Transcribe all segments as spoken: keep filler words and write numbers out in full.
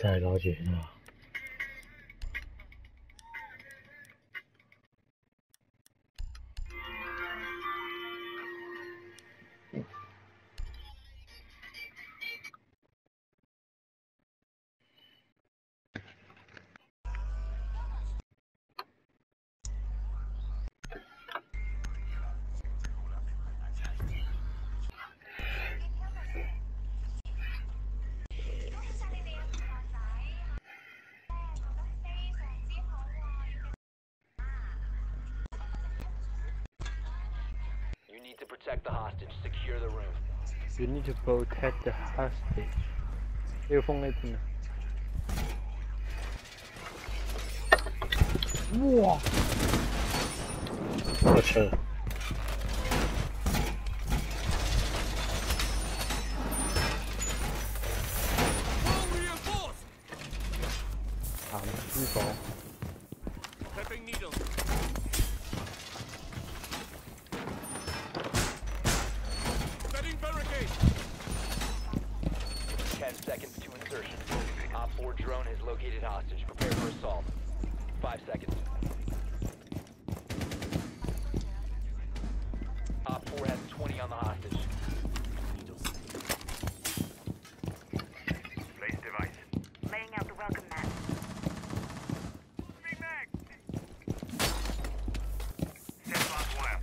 真係攞住啊！ To protect the hostage, secure the room. You need to protect the hostage. 呢個風呢邊啊！哇！ 我操！ 鹹豬房。 Ten seconds to insertion. Op four drone has located hostage. Prepare for assault. Five seconds. Op four has twenty on the hostage. Place device. Laying out the welcome mat. Big mag. Set barbed wire.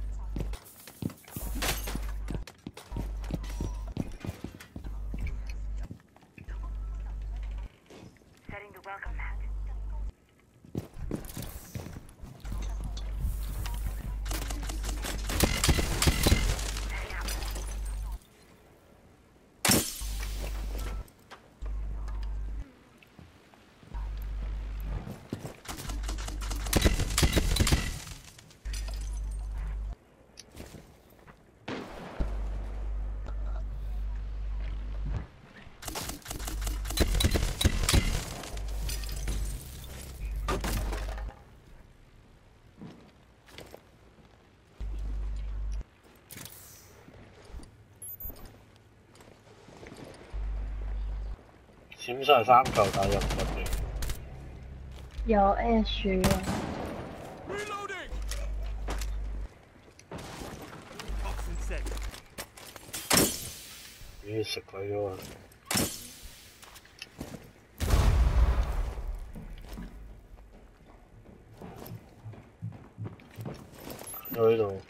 Setting the welcome mat. Setting up. 閃晒三球打入入邊。 有 Ash 啊！ Reloading. Toxin set. 咦食鬼咗啊！喺呢度。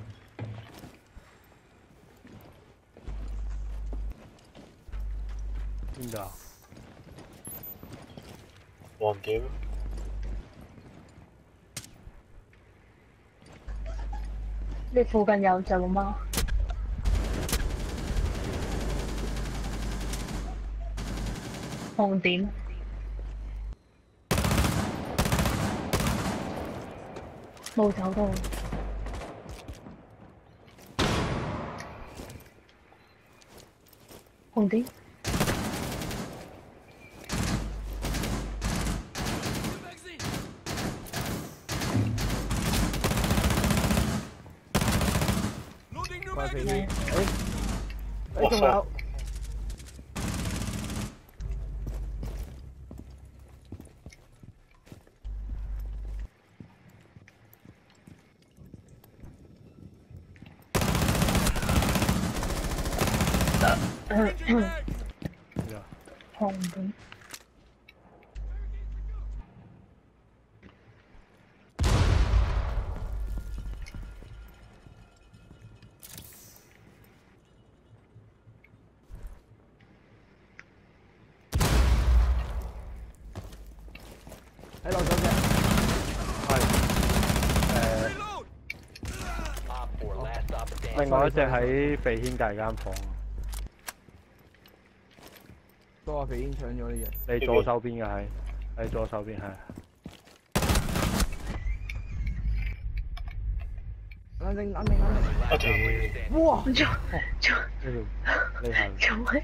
邊度啊？ 黃點？ 你附近有做嗎？紅點。冇走到。紅點。 關飛機，誒誒仲有。 紅點。 喺樓上嘅，係誒， Op four last stop standing. 另外一隻喺肥軒隔間房， 都話肥煙搶咗呢隻。 你左手邊嘅係，喺左手邊係。 冷靜冷靜冷靜。 一條哇！ 做做呢條呢係。 做咩？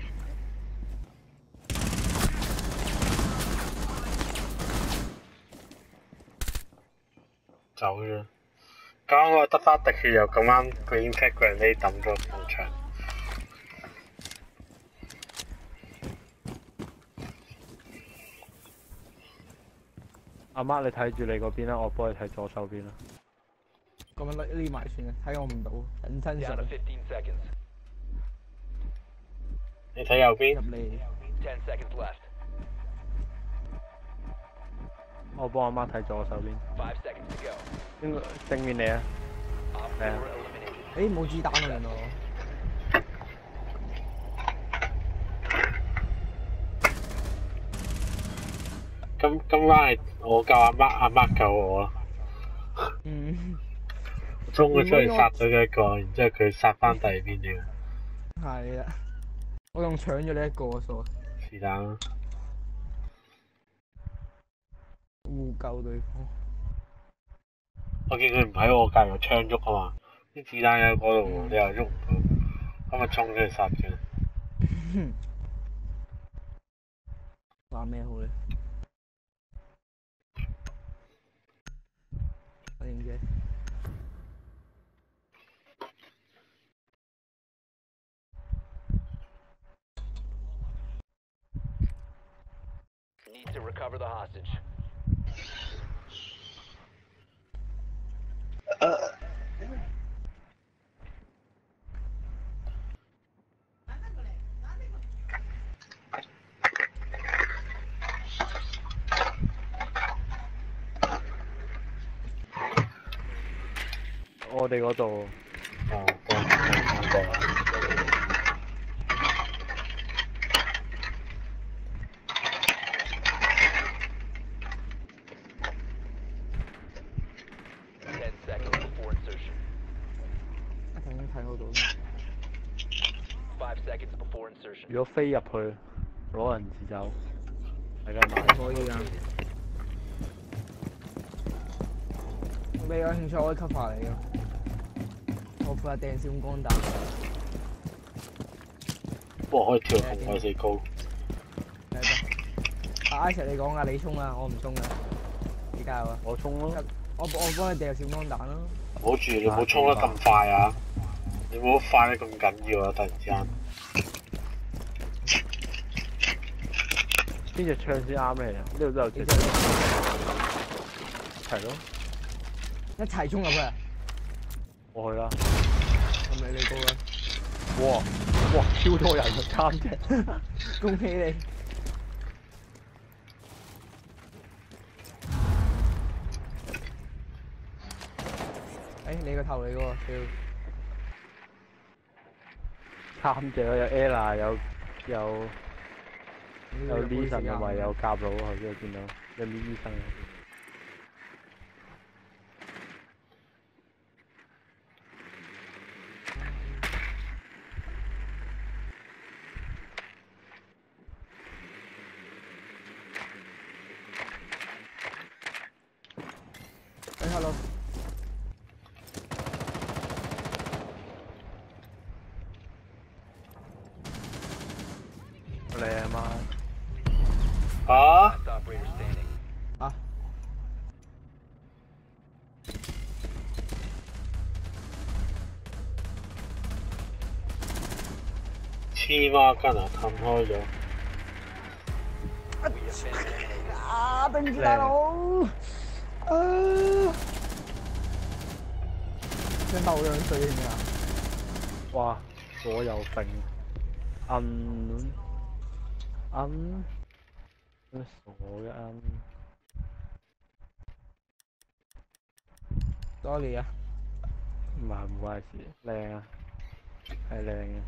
走咗。剛剛我得翻滴血，又咁啱佢已經 pack 個人呢抌咗埲牆。 阿媽你睇住你嗰邊啦，我幫你睇左手邊啦。 咁樣匿匿埋算啦，睇我唔到，隱身 Down 術 to fifteen seconds. 你睇右邊入。嚟。 ten seconds left. 我幫阿媽睇左手邊。 five seconds to go. 應該正面你啊。 Op four Yeah. eliminated. 誒冇子彈啊原來。 今今晚係我救阿媽，阿媽救我咯。 嗯。 衝咗出去殺咗佢一個，然之後佢殺翻第二邊嘅。 係啊。我仲搶咗你一個數。 是但啦。 互救對方。 我見佢唔喺我隔離，槍喐啊嘛，啲子彈喺嗰度，你又喐唔到，咁咪衝咗去殺佢。 玩咩好咧？我點嘅？ Need to recover the hostage. 我哋嗰度。 哦，都聽過啦。 ten seconds before insertion. 一陣間睇嗰度。 five seconds before insertion. 如果飛入去攞人質走，大家買。 可以啊。你有興趣可以 cover 你㗎。我負責掟閃光彈。 不過可以跳紅海死高。 係吧？阿 Sir 你講啊，你衝啊，我唔衝啊。你加油啊！ 我衝咯。 我我幫你掟閃光彈咯。 唔好住，你唔好衝得咁快啊！你唔好快得咁緊要啊！突然之間。 邊隻槍先啱你啊？呢度都有隻。係咯。 一齊衝入去啊！ 我去啦。 咁你你高啦。 哇！哇！超多人啊，三隻。 恭喜你！誒，你個頭嚟嘅喎，屌！ 三隻有 Ella 有有有 Leeson 同埋有甲佬啊！頭先見到有啲醫生。 誒，hello。 你阿媽。 啊？ Last operator standing. 啊。 黐孖筋啊！氹開咗。 We have been eliminated. 啊！對唔住大佬。啊！想鬥兩歲添啊！ 哇！左右揈，摁摁，咩傻嘅摁 ？Sorry 啊！ 唔係唔關事，靚啊，係靚嘅。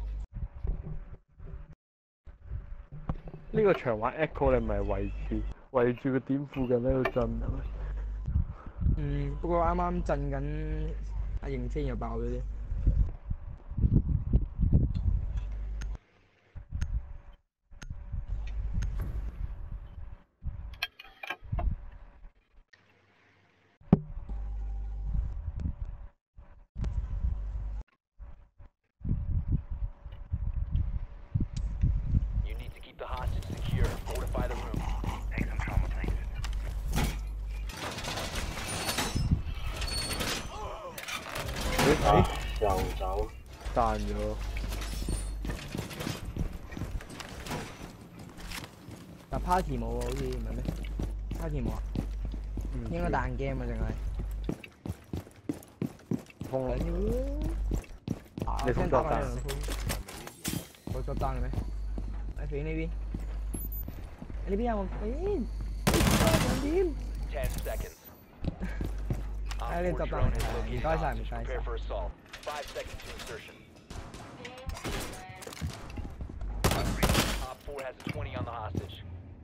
呢個場玩 Echo 你咪圍住圍住個點附近喺度震係咪？ 嗯，不過啱啱震緊，阿迎先又爆咗啫。 You need to keep the hostage secure. Fortify the room. Take some trauma things. 啊！又走。 彈咗。 但 party 冇喎，好似唔係咩 ？party 冇啊？ 應該彈 game 啊，淨係。 通緊要啊！ 你通作彈？ 我作彈嘅咩？喺肥呢邊。呢邊有冇肥？兩點。 Ten seconds. 哎，你 Op 作 four 彈 drone 嚟 has 唔 located 該晒，唔 hostage. 該 Prepare 晒。 for assault. Five seconds to insertion. Op four has a twenty on the hostage.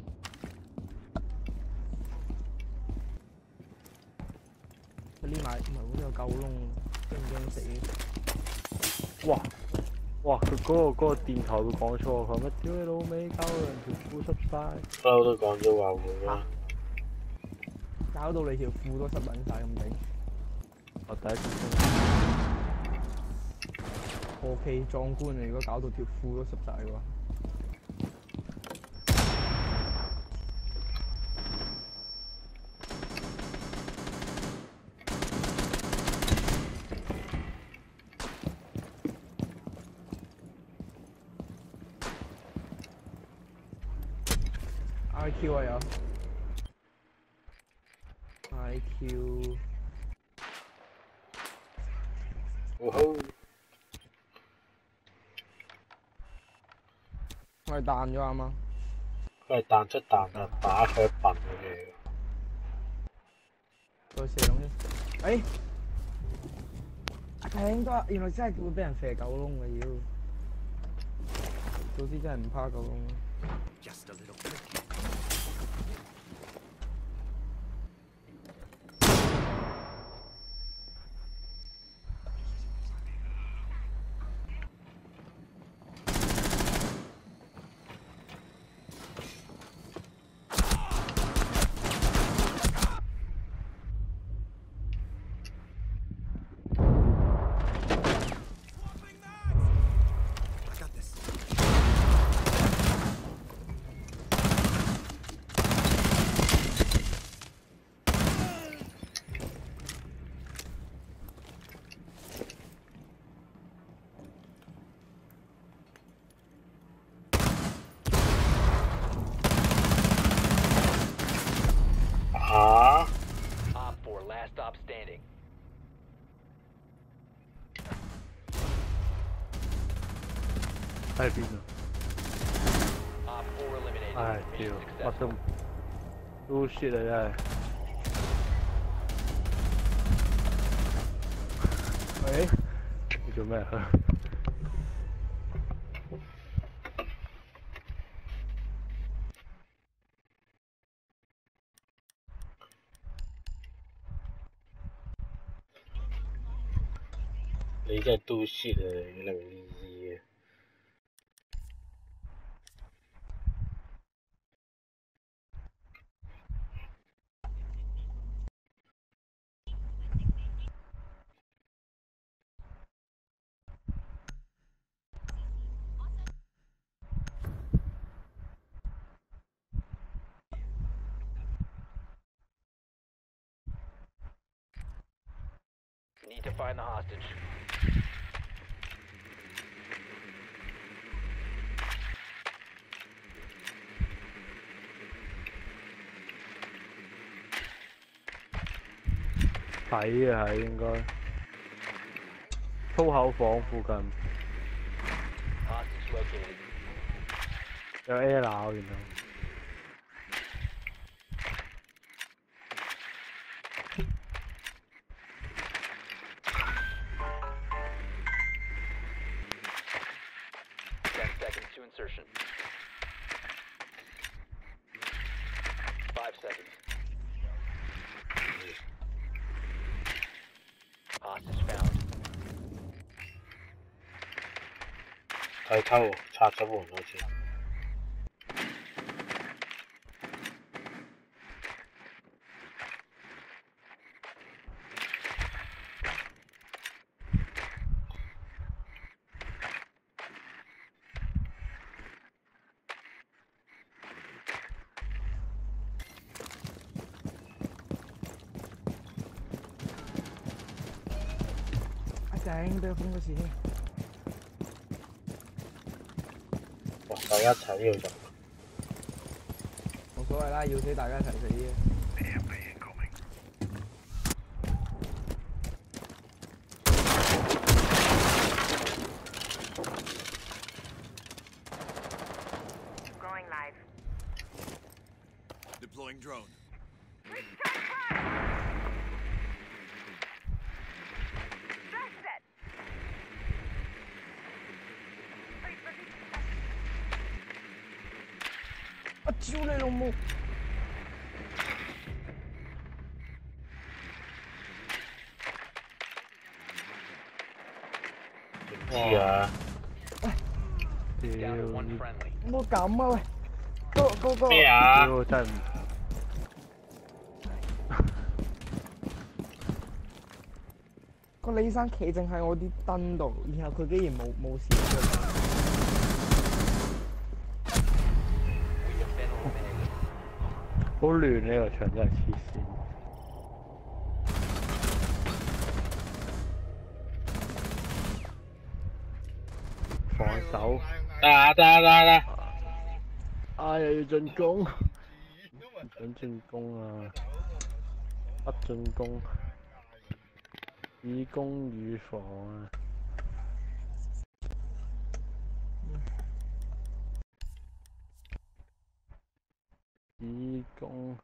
佢匿埋，唔係好似有狗窿，驚唔驚死？ 哇！哇！佢嗰、個嗰、個電台會講錯，佢話乜屌你老味，搞到人條褲濕晒。 不嬲都講咗話會啦。 搞到你條褲都濕撚晒咁頂。 我第一次聽。 何其壯觀啊！如果搞到條褲都濕晒嘅話。I Q 啊有 I Q 哦好， 我係彈咗啱啱， 佢係彈出彈入，打佢一笨嘅嘢。 再射窿先。誒，頂多原來真係會俾人射狗窿嘅妖，早知真係唔怕狗窿。 Just a little tricky. I got this. 嚇！ Op four, last stop standing. 喺邊啊？ Op four eliminated. 唉，屌 Mission！ 我 successful. 都 bullshit 啊真係。 誒， 你做咩啊？ 你真係都 shit 啊！零二二啊！ Need to find the hostage. 睇啊係應該。粗口房附近 Hostage located. 有 Ella 喎原來。 Ten seconds to insertion. Five seconds. Hostage found. 睇偷喎，拆咗門好似。 啊頂，俾我封咗事添。 哇！大家一齊呢度就冇所謂啦，要死大家一齊死嘅。 Deploying drone. Set. 啊！屌你老母！ 點知啊？ Down 屌 to one friendly. 有冇咁啊喂？個個個咩啊？ 屌真係唔個李生企正喺我啲燈度，然後佢竟然冇冇事嘅。 We have been eliminated. 好亂呢個場真係黐線。防守， 得啊得啊得啊得！ 啊又要進攻，唔想進攻啊！不進攻，以攻預防啊！以攻。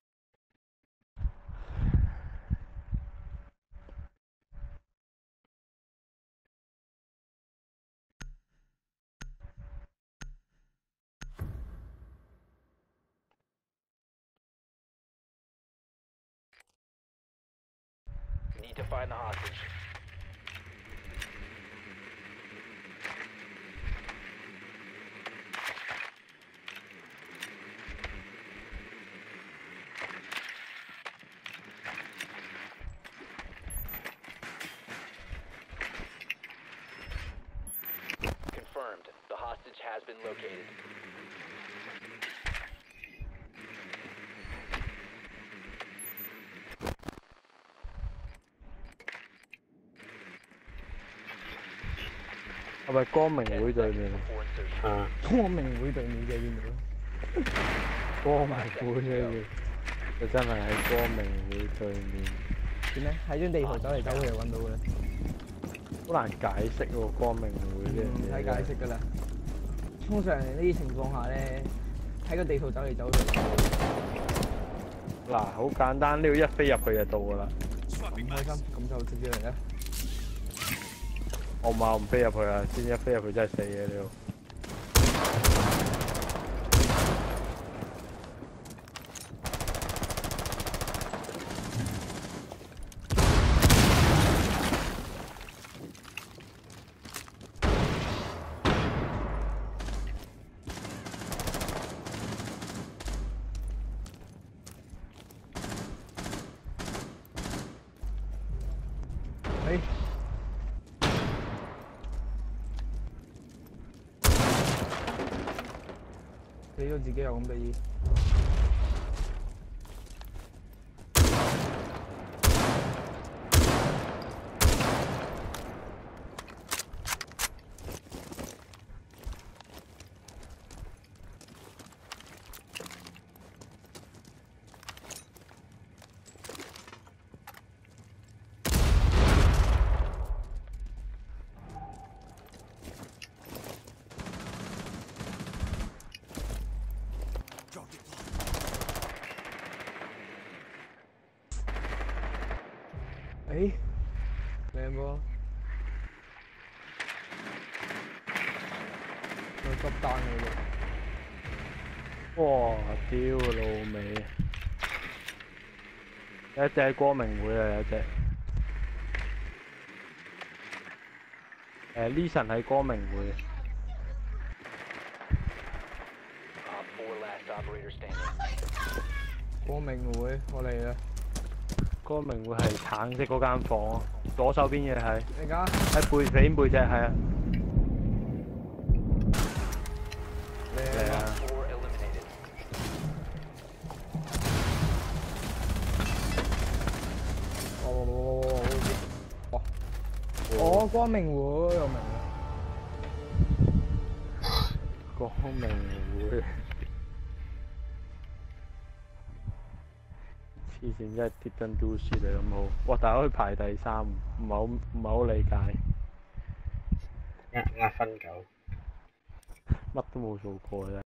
Need to find the hostage. Confirmed. The hostage has been located. 係咪光明 Ten 會對 seconds 面？ before insertion. 啊， 光明會對面嘅邊度？ 光明會呢邊，佢真係喺光明會對面， 點咧？喺張地圖走嚟走去就揾到嘅啦。 好難解釋喎。光明會呢唔樣嘢使解釋㗎啦。通常呢啲情況下咧，喺個地圖走嚟走去。 嗱，好簡單，呢度一飛入去就到㗎啦。 唔開心，咁就直接嚟啦。 我唔係我唔飛入去啊，先一飛入去真係死嘅呢度。 誒。 死咗自己又咁俾意。誒，靚噃，有執單嘅喎。 哇！屌個老味，有一隻喺光明會啊，有一隻。誒 Leeson 喺光明會。 Op four last operator standing. 光明會，我嚟啦！ 光明會係橙色嗰間房，左手邊嘅係。 你講。 喺背背背脊係啊。嚟啊！ Four eliminated. 哦，哦，哦，光明會，我明啦。 光明會。黐線真係跌登都輸你咁好，哇！但係可以排第三，唔係好唔係好理解。 呃呃分九。 乜都冇做過啫。